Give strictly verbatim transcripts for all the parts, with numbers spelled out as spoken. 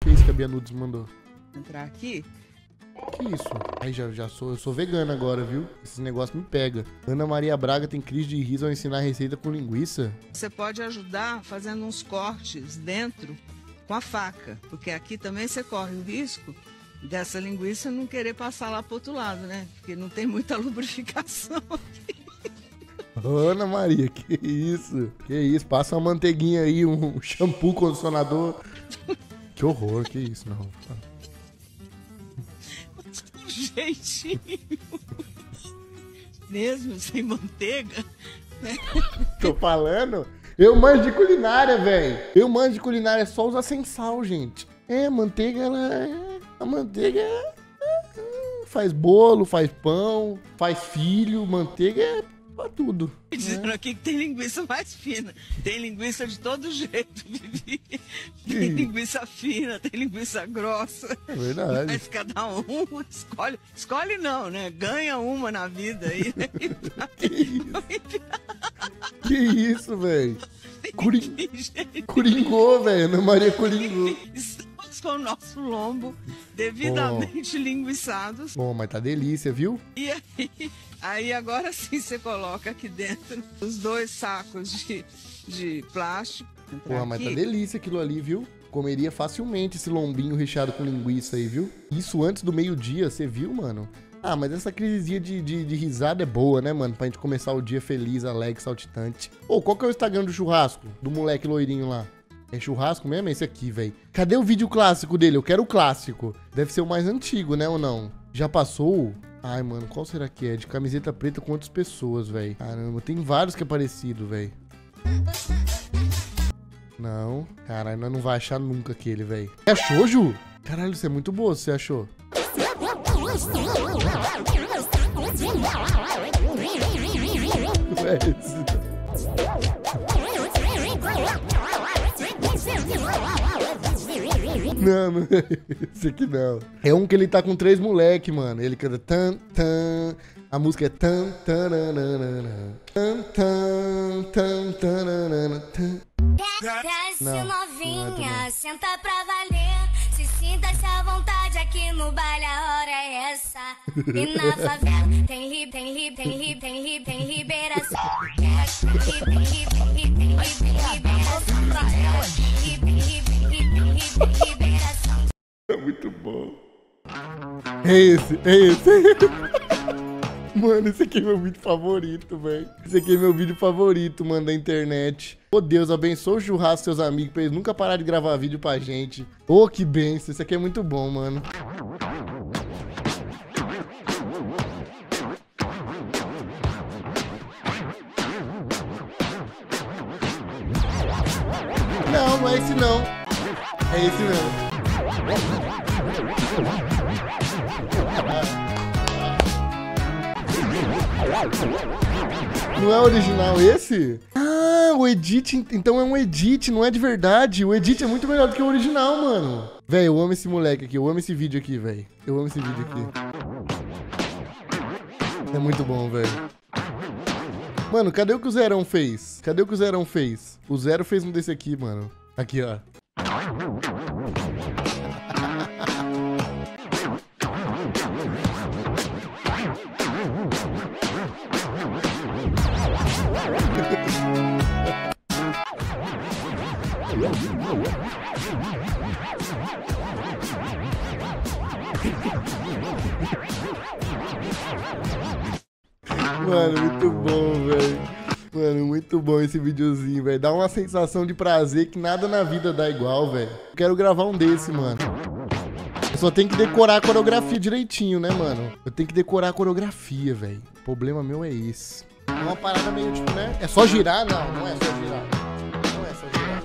Que isso que a Bia Nudes mandou? Entrar aqui. Que isso? Aí já, já sou, eu sou vegana agora, viu? Esse negócio me pega. Ana Maria Braga tem crise de riso ao ensinar receita com linguiça. Você pode ajudar fazendo uns cortes dentro com a faca, porque aqui também você corre o risco dessa linguiça não querer passar lá pro outro lado, né? Porque não tem muita lubrificação aqui. Ana Maria, que isso? Que isso? Passa uma manteiguinha aí, um shampoo, condicionador. Que horror, que isso, não. Um jeitinho. Mesmo sem manteiga, né? Tô falando. Eu manjo de culinária, velho. Eu manjo de culinária, é só usar sem sal, gente. É, manteiga, ela é... A manteiga é... Faz bolo, faz pão, faz filho. Manteiga é pra tudo. Dizendo aqui que tem linguiça mais fina. Tem linguiça de todo jeito, Vivi. Tem linguiça fina, tem linguiça grossa. É verdade. Mas cada um escolhe. Escolhe não, né? Ganha uma na vida aí, né? Que isso? Que isso, velho? Curing... Coringou, velho. Ana Maria coringou. Estamos com o nosso lombo devidamente oh. linguiçados. Bom, mas tá delícia, viu? E aí, aí agora sim você coloca aqui dentro os dois sacos de, de plástico. Porra, mas tá delícia aquilo ali, viu? Comeria facilmente esse lombinho recheado com linguiça aí, viu? Isso antes do meio-dia, você viu, mano? Ah, mas essa crisezinha de, de, de risada é boa, né, mano? Pra gente começar o dia feliz, alegre, saltitante. Ô, qual que é o Instagram do churrasco? Do moleque loirinho lá? É churrasco mesmo? É esse aqui, velho. Cadê o vídeo clássico dele? Eu quero o clássico. Deve ser o mais antigo, né, ou não? Já passou? Ai, mano, qual será que é? De camiseta preta com outras pessoas, velho. Caramba, tem vários que é parecido, velho. Não. Caralho, nós não vai achar nunca aquele, velho. Você achou, Ju? Caralho, isso é muito boa, você achou? Não, não é esse aqui não. É um que ele tá com três moleque, mano. Ele canta tan, tan. A música é tan, tan, tan, tan, tan, tan, tan. Desce novinha, senta pra valer. Se sinta-se à vontade aqui no baile, a hora é essa. E na favela tem ri, tem ri, tem ri, tem ri, tem liberação. Tem ri, tem ri, tem ri, tem ri, tem liberação. Tem ri, tem ri, tem ri, tem ri, tem liberação. É muito bom. É esse, é esse. Mano, esse aqui é meu vídeo favorito, velho. Esse aqui é meu vídeo favorito, mano, da internet. Ô, Deus, abençoe o churrasco seus amigos pra eles nunca parar de gravar vídeo pra gente. Ô, que benção. Esse aqui é muito bom, mano. Não, não é esse não. É esse não. Não é original esse? Ah, o edit, então é um edit, não é de verdade. O edit é muito melhor do que o original, mano. Véi, eu amo esse moleque aqui, eu amo esse vídeo aqui, véi. Eu amo esse vídeo aqui. É muito bom, velho. Mano, cadê o que o Zerão fez? Cadê o que o Zerão fez? O Zero fez um desse aqui, mano. Aqui, ó. Mano, muito bom, velho. Mano, muito bom esse videozinho, velho. Dá uma sensação de prazer que nada na vida dá igual, velho. Quero gravar um desse, mano. Eu só tenho que decorar a coreografia direitinho, né, mano? Eu tenho que decorar a coreografia, velho. O problema meu é esse. É uma parada meio tipo, né? É só girar? Não, não é só girar. Não é só girar.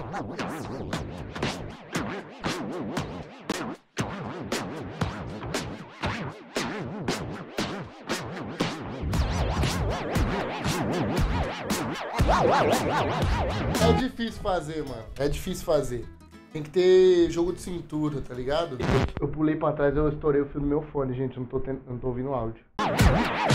É difícil fazer, mano. É difícil fazer. Tem que ter jogo de cintura, tá ligado? Eu pulei pra trás, eu estourei o fio do meu fone, gente. Eu não tô, tendo, eu não tô ouvindo o áudio.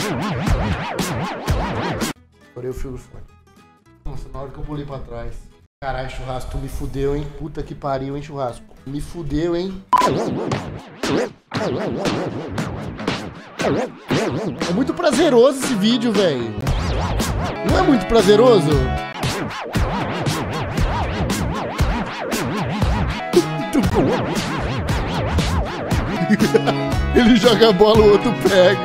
Estourei o fio do fone. Nossa, na hora que eu pulei pra trás. Caralho, churrasco, tu me fudeu, hein? Puta que pariu, hein, churrasco? Me fudeu, hein? É muito prazeroso esse vídeo, velho. Não é muito prazeroso? Muito bom. Ele joga a bola, o outro pega.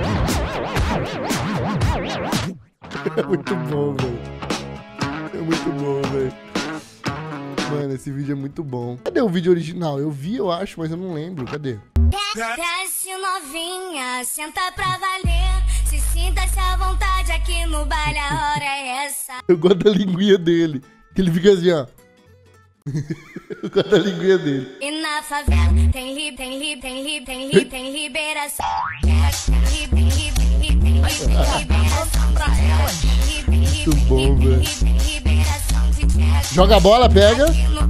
É muito bom, velho. É muito bom, velho. Mano, esse vídeo é muito bom. Cadê o vídeo original? Eu vi, eu acho, mas eu não lembro. Cadê? Desce novinha, senta pra valer. Se sinta-se à vontade aqui no baile, a hora é essa. Eu gosto da linguinha dele. Ele fica assim, ó. Eu gosto da linguinha dele. E na favela tem li, tem li, tem li, tem li, tem liberação. Tem li, tem li, tem li, tem li, tem liberação. Muito bom, velho. Joga a bola, pega.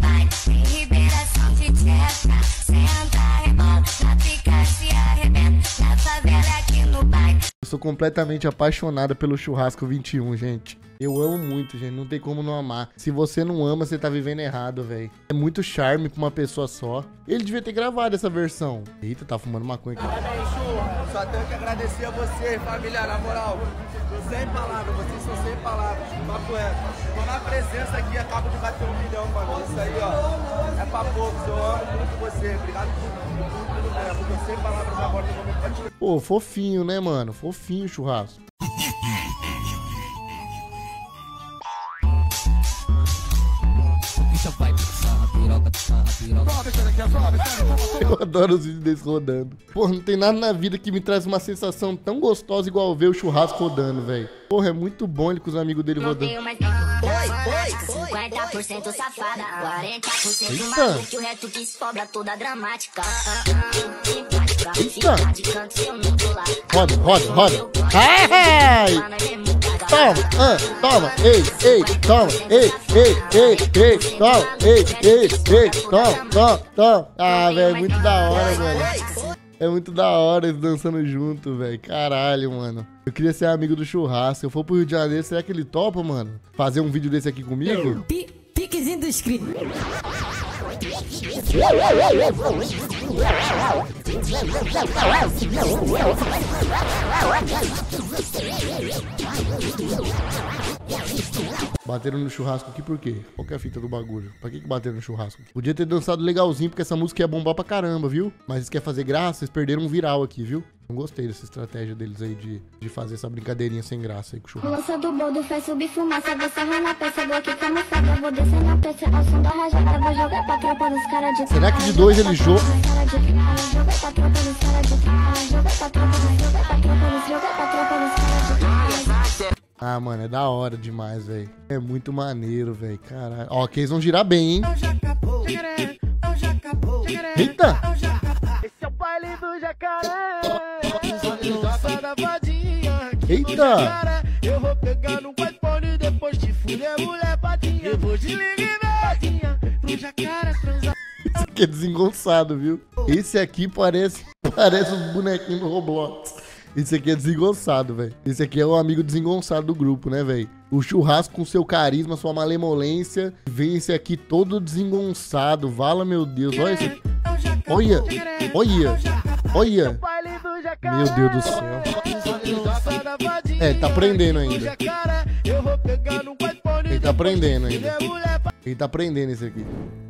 Eu sou completamente apaixonada pelo Churrasco vinte e um, gente. Eu amo muito, gente. Não tem como não amar. Se você não ama, você tá vivendo errado, velho. É muito charme pra uma pessoa só. Ele devia ter gravado essa versão. Eita, tá fumando maconha aqui. Parabéns, Chu. Só tenho que agradecer a você, família, na moral. Tô sem palavras, vocês são sem palavras. Papo reto. Tô na presença aqui, acabo de bater um milhão, mano. Isso aí, ó. É pra poucos. Eu amo muito você. Obrigado por tudo, tudo mesmo. Tô sem palavras agora no momento pra te... Pô, fofinho, né, mano? Fofinho o Churrasco. Eu adoro os vídeos deles rodando. Porra, não tem nada na vida que me traz uma sensação tão gostosa igual ver o Churrasco rodando, velho. Porra, é muito bom ele com os amigos dele rodando. cinquenta por cento safada, quarenta por cento maluco, que o resto que sobra toda dramática. Eita! Roda, roda, roda. Ai! Toma, ah, toma, ei, ei, toma, ei, ei, ei, ei, toma, ei, ei, ei, toma, toma, toma. Ah, velho, é muito da hora, mano. É muito da hora eles dançando junto, velho. Caralho, mano. Eu queria ser amigo do Churrasco. Se eu for pro Rio de Janeiro, será que ele topa, mano? Fazer um vídeo desse aqui comigo? Piquezinho do inscrito. Bateram no churrasco aqui por quê? Qual que é a fita do bagulho? Pra que que bateram no churrasco aqui? Podia ter dançado legalzinho, porque essa música ia bombar pra caramba, viu? Mas eles querem fazer graça, vocês perderam um viral aqui, viu? Não gostei dessa estratégia deles aí de, de fazer essa brincadeirinha sem graça aí com o churrasco. Lança do boldo, faz subir fumaça, vou sarrar na peça, vou aqui camuflada, vou descer na peça, ao som da rajada, vou jogar pra tropa dos caras de... Será que de dois ele joga? Joga pra tropa dos caras de... Joga pra tropa dos... Joga pra tropa dos... Joga pra tropa dos caras de... Ah, mano, é da hora demais, velho. É muito maneiro, velho. Caralho. Ó, que eles vão girar bem, hein? Eita! Esse é o baile do jacaré. Eita! Eu vou pegar no iPhone depois de fuder mulher patinha. Eu vou desligar patinha pro jacaré transar. Esse aqui é desengonçado, viu? Esse aqui parece, parece os bonequinhos do Roblox. Esse aqui é desengonçado, velho. Esse aqui é o amigo desengonçado do grupo, né, velho? O Churrasco com seu carisma, sua malemolência. Vem esse aqui todo desengonçado. Vala, meu Deus. Olha esse aqui. Olha, olha, olha. Meu Deus do céu. É, ele tá aprendendo ainda. Ele tá aprendendo ainda. Ele tá aprendendo esse aqui.